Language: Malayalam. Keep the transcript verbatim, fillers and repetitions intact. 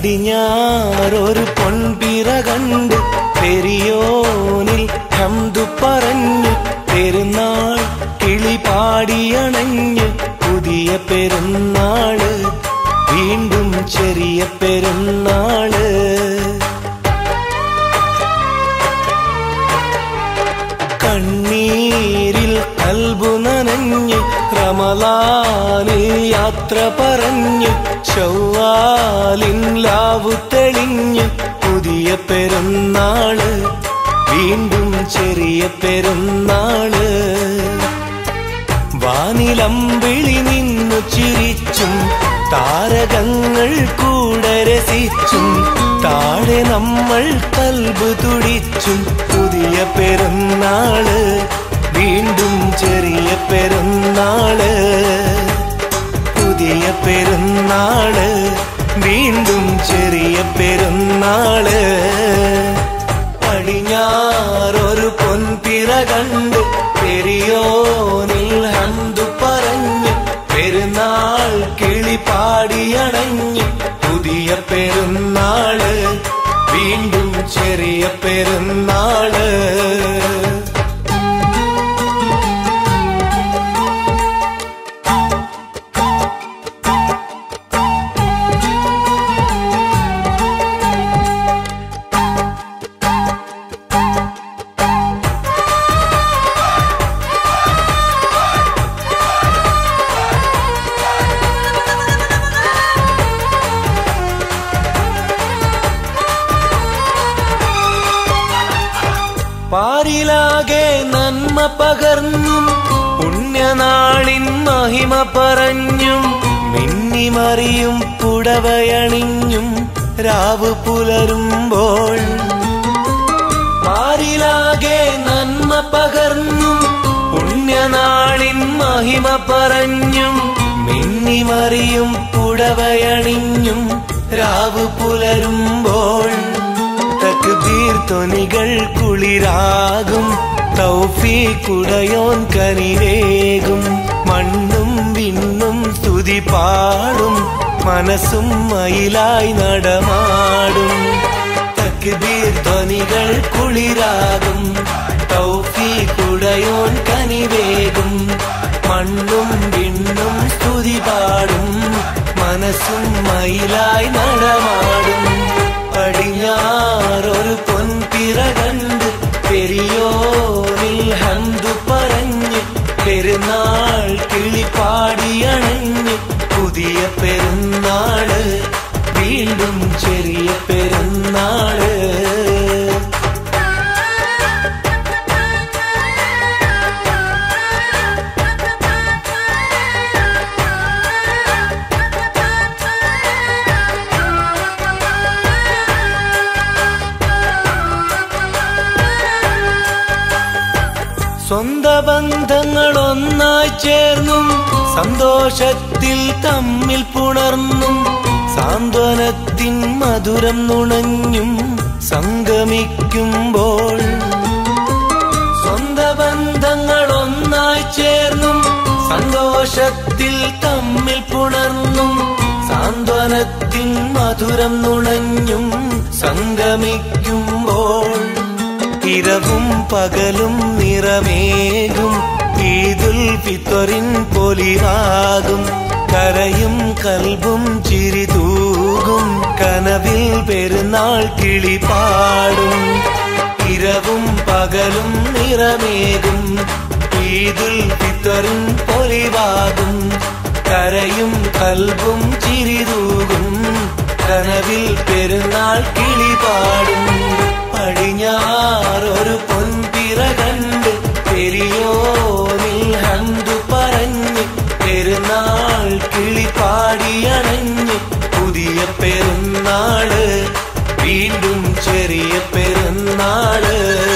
പടിഞ്ഞാറൊരു പൊൻപിറ കണ്ട് പെരിയോനിൽ ഹംദു പറഞ്ഞു പെരുന്നാൾ കിളി പാടിയണഞ്ഞ് പുതിയ പെരുന്നാള് വീണ്ടും ചെറിയ പെരുന്നാള്. കണ്ണീരിൽ കൽബു നനഞ്ഞ് റമളാനിൽ യാത്ര പറഞ്ഞ് ശവ്വാലിൻ ലാവു തെളിഞ്ഞ് പുതിയ പെരുന്നാള് വീണ്ടും ചെറിയ പെരുന്നാള്. വാനിലമ്പിളി നിന്നു ചിരിച്ചും താരകങ്ങൾ കൂടെ രസിച്ചും താഴെ നമ്മൾ കൽബ് തുടിച്ചും പുതിയ പെരുന്നാള് വീണ്ടും ചെറിയ പെരുന്നാള്. പുതിയ പെരുന്നാള് വീണ്ടും ചെറിയ പെരുന്നാള്. പടിഞ്ഞാറൊരു പൊൻപിറ കണ്ട് പെരിയോനിൽ ഹംദു പറഞ്ഞ് പെരുന്നാൾ കിളി പാടിയണഞ്ഞ് പുതിയ പെരുന്നാള് വീണ്ടും ചെറിയ പെരുന്നാള്. പാരിലാകെ നന്മ പകർന്നും പുണ്യനാളിൻ മഹിമ പറഞ്ഞും മിന്നിമറിയും പുടവയണിഞ്ഞും രാവ് പുലരുമ്പോൾ. പാരിലാകെ നന്മ പകർന്നും പുണ്യനാളിൻ മഹിമ പറഞ്ഞും മിന്നിമറിയും പുടവയണിഞ്ഞും രാവ് പുലരുമ്പോൾ. തക്ബീർ ധ്വനികൾ കുളിരാകും തൗഫീഖുടയോൻ കനിവേകും മണ്ണും വിണ്ണും സ്തുതി പാടും മനസ്സും മയിലായി നടമാടും. തക്ബീർ ധ്വനികൾ കുളിരാകും തൗഫീഖുടയോൻ കനിവേകും മണ്ണും വിണ്ണും സ്തുതി പാടും മനസ്സും മയിലായി നടമാടും. പടിഞ്ഞാറൊരു പൊൻപിറ കണ്ട് പെരിയോനിൽ ഹംദു പറഞ്ഞ് പെരുന്നാൾ കിളി പാടിയണഞ്ഞ് പുതിയ പെരുന്നാള് വീണ്ടും ചെറിയ പെരുന്നാള്. സ്വന്ത ബന്ധങ്ങൾ ഒന്നായി ചേർന്നും സന്തോഷത്തിൽ തമ്മിൽ പുണർന്നും സാന്ത്വനത്തിൻ മധുരം നുണഞ്ഞും സംഗമിക്കുമ്പോൾ. സ്വന്ത ബന്ധങ്ങൾ ഒന്നായി ചേർന്നും സന്തോഷത്തിൽ തമ്മിൽ പുണർന്നും സാന്ത്വനത്തിൻ മധുരം നുണഞ്ഞും സംഗമിക്കുമ്പോൾ. ഇരവും പകലും നിറമേകും ഈദുൽ ഫിത്റിൻ പൊലിവാകും കരയും കൽബും ചിരിതൂകും കനവിൽ പെരുന്നാൾ കിളി പാടും. ഇരവും പകലും നിറമേകും ഈദുൽ ഫിത്റിൻ പൊലിവാകും കരയും കൽബും ചിരിതൂകും കനവിൽ പെരുന്നാൾ കിളി പാടും. പടിഞ്ഞാറൊരു പൊൻപിറ കണ്ട് പെരിയോനിൽ ഹംദു പറഞ്ഞ് പെരുന്നാൾ കിളി പാടിയണഞ്ഞ് പുതിയ പെരുന്നാള് വീണ്ടും ചെറിയ പെരുന്നാള്.